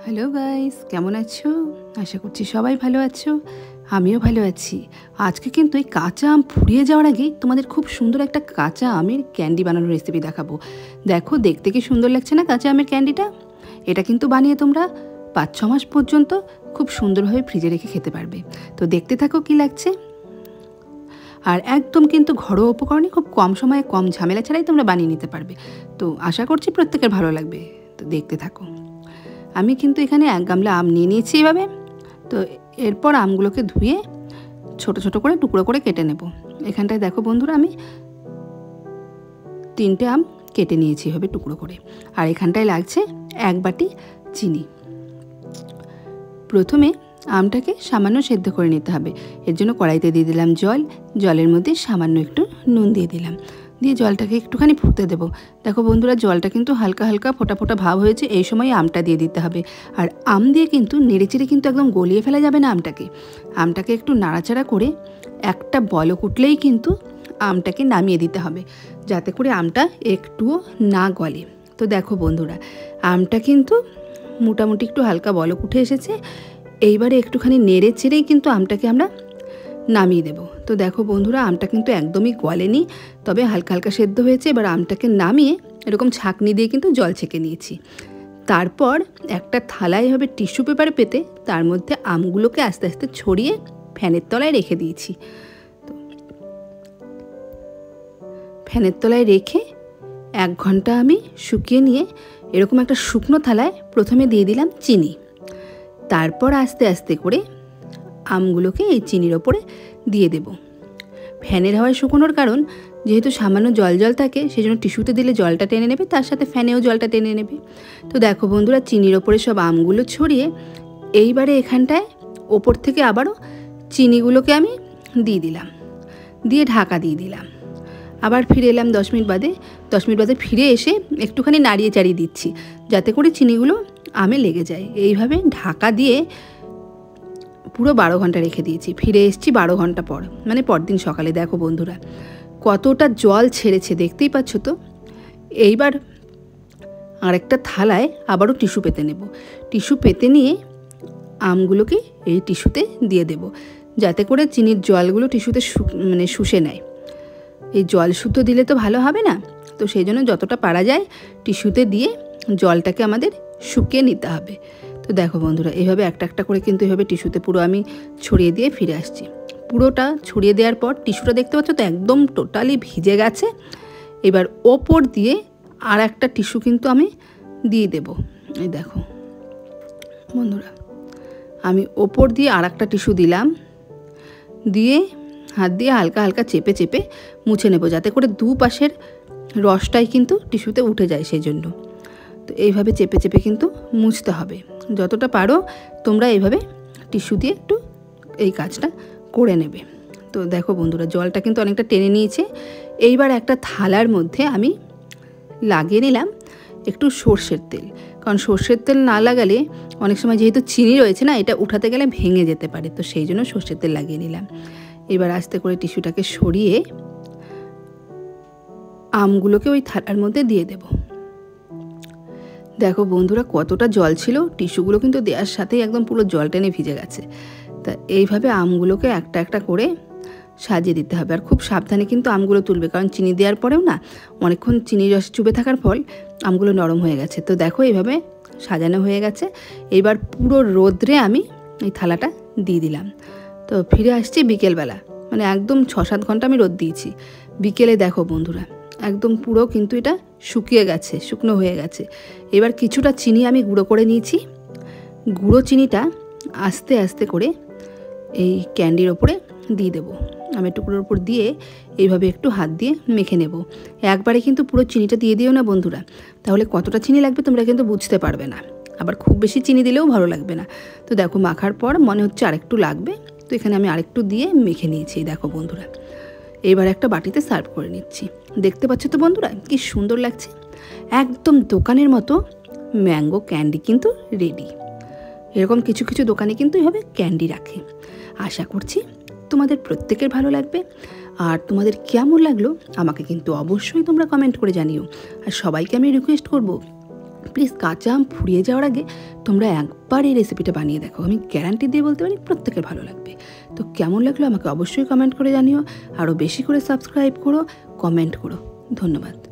Hello guys, কেমন আছো? আশা করছি সবাই ভালো আছো। আমিও ভালো আছি। আজকে কিন্তু এই কাঁচা আম ফুরিয়ে যাওয়ার আগেই তোমাদের খুব সুন্দর একটা কাঁচা আমের ক্যান্ডি বানানোর রেসিপি দেখাবো। দেখো দেখতে কি সুন্দর লাগছে না কাঁচা আমের ক্যান্ডিটা? এটা কিন্তু বানিয়ে তোমরা 5-6 মাস পর্যন্ত খুব সুন্দরভাবে ফ্রিজে রেখে খেতে পারবে। তো দেখতে থাকো কি লাগছে। আর একদম কিন্তু ঘরোয়া উপকরণে খুব কম সময়ে কম ঝামেলা ছাড়াই তোমরা বানিয়ে নিতে পারবে। তো আশা করছি প্রত্যেকের ভালো লাগবে। তো দেখতে থাকো। আমি কিন্তু এখানে 1 গামলা আম নিয়ে নিয়েছি এভাবে। তো এরপর আমগুলোকে ধুয়ে ছোট ছোট করে টুকরো করে কেটে নেব। এখানটায় দেখো বন্ধুরা, আমি 3টে আম কেটে নিয়েছি এভাবে টুকরো করে। আর এখানটায় লাগছে 1 বাটি চিনি। প্রথমে আমটাকে সামান্য সেদ্ধ করে নিতে হবে। এর জন্য কড়াইতে দিয়ে দিলাম জল। জলের মধ্যে সামান্য একটু নুন দিয়ে দিলাম, দিয়ে জলটাকে একটুখানি ফুটতে দেবো। দেখো বন্ধুরা, জলটা কিন্তু হালকা হালকা ফোটা ফোটা ভাব হয়েছে। এই সময় আমটা দিয়ে দিতে হবে। আর আম দিয়ে কিন্তু নেড়েচেড়ে কিন্তু একদম গলিয়ে ফেলা যাবে না আমটাকে একটু নাড়াচাড়া করে একটা বলক উঠলেই কিন্তু আমটাকে নামিয়ে দিতে হবে, যাতে করে আমটা একটুও না গলে। তো দেখো বন্ধুরা, আমটা কিন্তু মোটামুটি একটু হালকা বলক উঠে এসেছে। এইবারে একটুখানি নেড়ে চেড়েই কিন্তু আমটাকে আমরা নামিয়ে দেব। তো দেখো বন্ধুরা, আমটা কিন্তু একদমই গলেনি, তবে হালকা হালকা সেদ্ধ হয়েছে। এবার আমটাকে নামিয়ে এরকম ছাঁকনি দিয়ে কিন্তু জল ছেঁকে নিয়েছি। তারপর একটা থালায় হবে টিস্যু পেপার পেতে তার মধ্যে আমগুলোকে আস্তে আস্তে ছড়িয়ে ফ্যানের তলায় রেখে দিয়েছি। তো ফ্যানের তলায় রেখে 1 ঘন্টা আমি শুকিয়ে নিয়ে এরকম একটা শুকনো থালায় প্রথমে দিয়ে দিলাম চিনি। তারপর আস্তে আস্তে করে আমগুলোকে এই চিনির ওপরে দিয়ে দেব। ফ্যানের হাওয়ায় শুকোনোর কারণ, যেহেতু সামান্য জল জল থাকে, সেই জন্য টিস্যুতে দিলে জলটা টেনে নেবে, তার সাথে ফ্যানেও জলটা টেনে নেবে। তো দেখো বন্ধুরা, চিনির ওপরে সব আমগুলো ছড়িয়ে এইবারে এখানটায় ওপর থেকে আবারও চিনিগুলোকে আমি দিয়ে দিলাম, দিয়ে ঢাকা দিয়ে দিলাম। আবার ফিরে এলাম 10 মিনিট বাদে। 10 মিনিট বাদে ফিরে এসে একটুখানি নাড়িয়ে চাড়িয়ে দিচ্ছি, যাতে করে চিনিগুলো আমে লেগে যায়। এইভাবে ঢাকা দিয়ে পুরো 12 ঘন্টা রেখে দিয়েছি। ফিরে এসেছি 12 ঘন্টা পর, মানে পরদিন সকালে। দেখো বন্ধুরা, কতটা জল ছেড়েছে দেখতেই পাচ্ছ তো। এইবার আরেকটা থালায় আবারও টিস্যু পেতে নেব। টিস্যু পেতে নিয়ে আমগুলোকে এই টিস্যুতে দিয়ে দেব, যাতে করে চিনির জলগুলো টিস্যুতে শুষে নেয়। এই জল শুদ্ধ দিলে তো ভালো হবে না, তো সেই জন্য যতটা পারা যায় টিস্যুতে দিয়ে জলটাকে আমাদের শুকিয়ে নিতে হবে। তো দেখো বন্ধুরা, এইভাবে একটা একটা করে কিন্তু এইভাবে টিস্যুতে পুরো আমি ছড়িয়ে দিয়ে ফিরে আসছি। পুরোটা ছড়িয়ে দেওয়ার পর টিস্যুটা দেখতে পাচ্ছ তো একদম টোটালি ভিজে গেছে। এবার ওপর দিয়ে আর একটা টিস্যু কিন্তু আমি দিয়ে দেব। এই দেখো বন্ধুরা, আমি ওপর দিয়ে আর একটা টিস্যু দিলাম, দিয়ে হাত দিয়ে হালকা হালকা চেপে চেপে মুছে নেব, যাতে করে দুপাশের রসটাই কিন্তু টিস্যুতে উঠে যায় সেই জন্য। তো এইভাবে চেপে চেপে কিন্তু মুছতে হবে। যতটা পারো তোমরা এইভাবে টিস্যু দিয়ে একটু এই কাজটা করে নেবে। তো দেখো বন্ধুরা, জলটা কিন্তু অনেকটা টেনে নিয়েছে। এইবার একটা থালার মধ্যে আমি লাগিয়ে নিলাম একটু সর্ষের তেল, কারণ সর্ষের তেল না লাগালে অনেক সময় যেহেতু চিনি রয়েছে না, এটা উঠাতে গেলে ভেঙে যেতে পারে। তো সেই জন্য সর্ষের তেল লাগিয়ে নিলাম। এবার আস্তে করে টিস্যুটাকে সরিয়ে আমগুলোকে ওই থালার মধ্যে দিয়ে দেব। দেখো বন্ধুরা, কতটা জল ছিল, টিস্যুগুলো কিন্তু দেওয়ার সাথেই একদম পুরো জল টেনে ভিজে গেছে। তা এইভাবে আমগুলোকে একটা একটা করে সাজিয়ে দিতে হবে। আর খুব সাবধানে কিন্তু আমগুলো তুলবে, কারণ চিনি দেওয়ার পরেও না অনেকক্ষণ চিনির রস চুবে থাকার ফল আমগুলো নরম হয়ে গেছে। তো দেখো এইভাবে সাজানো হয়ে গেছে। এইবার পুরো রোদ্রে আমি এই থালাটা দিয়ে দিলাম। তো ফিরে আসছি বিকেলবেলা, মানে একদম 6-7 ঘন্টা আমি রোদ দিয়েছি। বিকেলে দেখো বন্ধুরা, একদম পুরো কিন্তু এটা শুকিয়ে গেছে, শুকনো হয়ে গেছে। এবার কিছুটা চিনি আমি গুঁড়ো করে নিয়েছি। গুঁড়ো চিনিটা আস্তে আস্তে করে এই ক্যান্ডির ওপরে দিয়ে দেবো। আমি টুকরোর ওপর দিয়ে এইভাবে একটু হাত দিয়ে মেখে নেব। একবারে কিন্তু পুরো চিনিটা দিয়ে দিও না বন্ধুরা, তাহলে কতটা চিনি লাগবে তোমরা কিন্তু বুঝতে পারবে না। আবার খুব বেশি চিনি দিলেও ভালো লাগবে না। তো দেখো, মাখার পর মনে হচ্ছে আরেকটু লাগবে, তো এখানে আমি আরেকটু দিয়ে মেখে নিয়েছি। দেখো বন্ধুরা, এবার একটা বাটিতে সার্ভ করে নিচ্ছি। দেখতে পাচ্ছ তো বন্ধুরা, কি সুন্দর লাগছে। একদম দোকানের মতো ম্যাঙ্গো ক্যান্ডি কিন্তু রেডি। এরকম কিছু কিছু দোকানে কিন্তু এভাবে ক্যান্ডি রাখে। আশা করছি তোমাদের প্রত্যেকের ভালো লাগবে। আর তোমাদের কেমন লাগলো আমাকে কিন্তু অবশ্যই তোমরা কমেন্ট করে জানিও। আর সবাইকে আমি রিকোয়েস্ট করব, প্লিজ কাঁচা আম ফুরিয়ে যাওয়ার আগে তোমরা একবার এই রেসিপিটা বানিয়ে দেখো, আমি গ্যারান্টি দিয়ে বলতে পারি প্রত্যেকের ভালো লাগবে। তো কেমন লাগলো আমাকে অবশ্যই কমেন্ট করে জানিও, আরও বেশি করে সাবস্ক্রাইব করো, কমেন্ট করো। ধন্যবাদ।